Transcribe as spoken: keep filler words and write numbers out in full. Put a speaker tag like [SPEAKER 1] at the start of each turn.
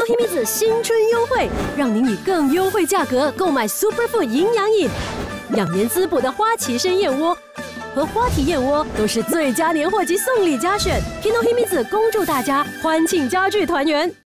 [SPEAKER 1] Himizu 新春优惠，让您以更优惠价格购买 Superfood 营养饮，养颜滋补的花旗参燕窝和花蹄燕窝都是最佳年货及送礼佳选。Kino Himizu 恭祝大家欢庆家具团圆。